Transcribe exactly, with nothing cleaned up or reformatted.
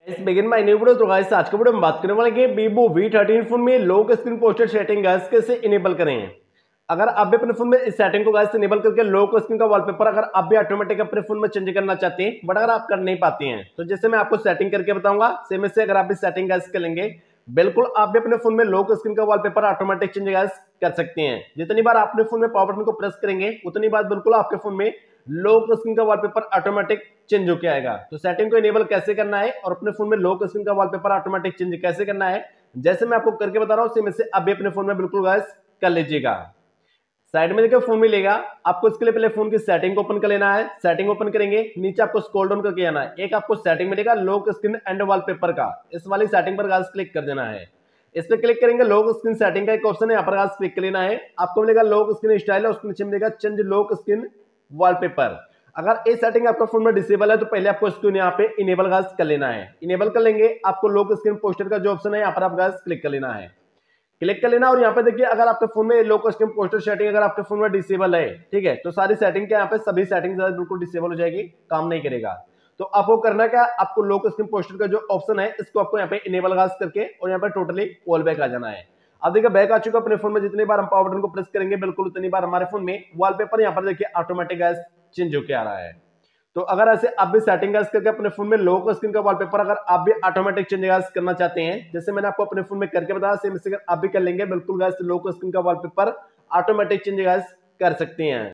इस begin my new video. तो guys आज के वीडियो में बात करने वाले हैं Vivo वी थर्टीन फोन में lock screen poster setting guys कैसे इनेबल करें। अगर आप भी अपने फोन में इस सेटिंग को गाइस इनेबल करके लॉक स्क्रीन का वॉलपेपर अगर आप भी ऑटोमेटिक अपने फोन में चेंज करना चाहते हैं बट अगर आप कर नहीं पाते हैं तो जैसे मैं आपको सेटिंग करके बताऊंगा सेम से अगर आप भी सेटिंग गाइस करेंगे बिल्कुल आप भी अपने फोन में लॉक स्क्रीन का वॉलपेपर ऑटोमेटिक चेंज गाइस कर सकते हैं। जितनी बार आप अपने फोन में पावर बटन को प्रेस करेंगे उतनी बार बिल्कुल आपके फोन में लॉक स्क्रीन का वॉलपेपर ऑटोमेटिक चेंज होकर आएगा। तो सेटिंग को इनेबल कैसे करना है और अपने फोन में लॉक स्क्रीन का वॉलपेपर ऑटोमेटिक चेंज कैसे करना है जैसे मैं आपको करके बता रहा हूं सेम से आप भी अपने फोन में बिल्कुल गाइस कर लीजिएगा। साइड में देखिए फोन मिलेगा आपको, इसके लिए पहले फोन की सेटिंग को ओपन कर लेना है। सेटिंग ओपन करेंगे नीचे आपको स्क्रॉल डाउन करके आना है, एक आपको सेटिंग मिलेगा लॉक स्क्रीन एंड वॉलपेपर का, इस वाली सेटिंग पर गाइस क्लिक कर देना है। इस पर क्लिक करेंगे लॉक स्क्रीन सेटिंग का एक ऑप्शन है, यहाँ पर गाइस क्लिक कर लेना है। आपको मिलेगा लॉक स्क्रीन स्टाइल और उसके नीचे मिलेगा चेंज लॉक स्क्रीन वॉलपेपर। अगर ये सेटिंग आपका फोन में डिसेबल है तो पहले आपको इसको यहाँ पे इनेबल गाइस कर लेना है। इनेबल कर लेंगे आपको लॉक स्क्रीन पोस्टर का जो ऑप्शन है यहाँ पर आप गाइस क्लिक कर लेना है। क्लिक कर लेना और यहाँ पे देखिए अगर आपके फोन में लॉक स्क्रीन पोस्टर सेटिंग अगर आपके फोन में डिसेबल है ठीक है तो सारी सेटिंग के यहाँ पे सभी सेटिंग बिल्कुल डिसेबल हो जाएगी, काम नहीं करेगा। तो आपको करना क्या, आपको लॉक स्क्रीन पोस्टर का जो ऑप्शन है इसको आपको यहाँ पे इनेबल गाइस करके और यहाँ पे टोटली ऑल बैक आ जाना है। अब देखिए बैक आ चुका अपने फोन में, जितनी बार हम पावर बटन को प्रेस करेंगे बिल्कुल उतनी बार हमारे फोन में वॉलपेपर यहाँ पर देखिए ऑटोमेटिक गाइस चेंज होकर आ रहा है। तो अगर ऐसे आप भी सेटिंग गाइस करके अपने फोन में लॉक स्क्रीन का वॉलपेपर अगर आप भी ऑटोमेटिक चेंज गाइस करना चाहते हैं जैसे मैंने आपको अपने फोन में करके बताया सेम से आप भी कर लेंगे बिल्कुल गाइस लॉक स्क्रीन का वॉलपेपर ऑटोमेटिक चेंज गाइस कर सकते हैं।